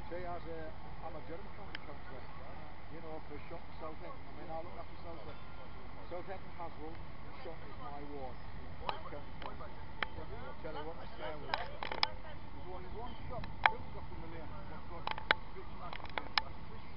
See, I'm a Durham country, you know, for Shotton Southampton. I mean, I look after Southampton. Southampton has one, and Shotton is my ward. I'll tell you what, the scale is. There's one shop, built up in the lane, that's got British national game. That's British.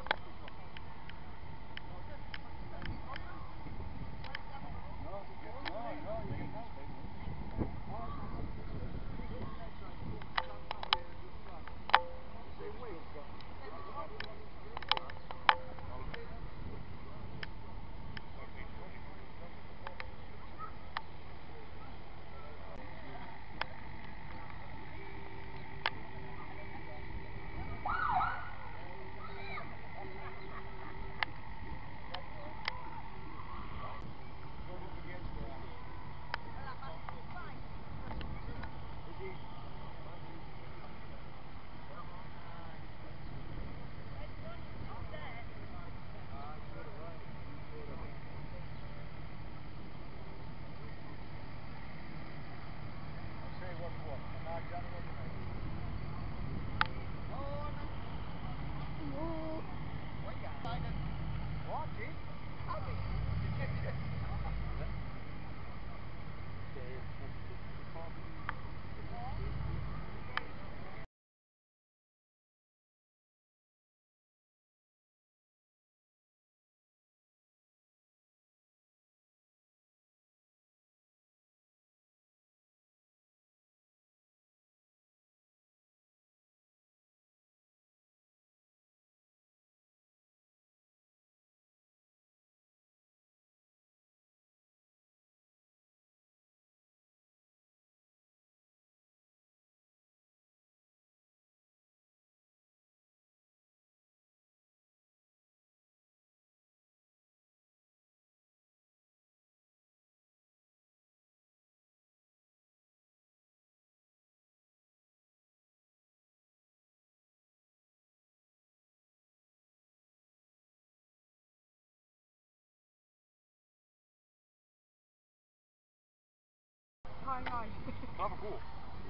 Have a go.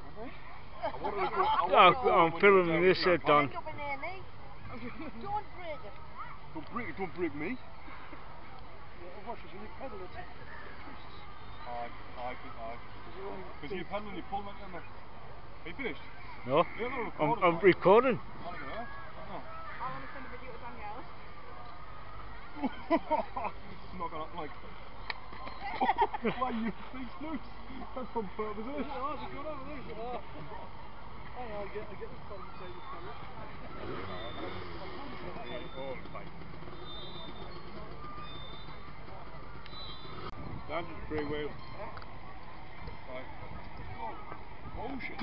I'm filming this, Don. Don't break it. Don't break it, don't break me. Watch it, when you pedal it. Aye. Because you're pedaling, you pull that down there. Are you finished? No, Yeah, I'm recording. I want to send a video to Danielle. I'm not gonna, like... Why you big snoots? That's on purpose, isn't it? Oh, it's a good one, isn't it? I get this bottom and take this camera. That's just grey whale. Right. Oh shit!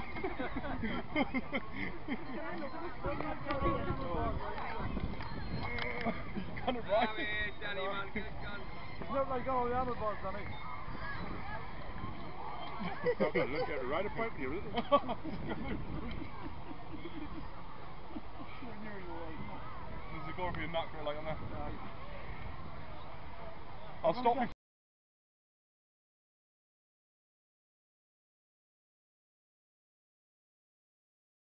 You got it right. It's not like all the other boys, Danny. Not gonna look at it right apart here, is it? Does it go for your knacker like on that? I'll stop you.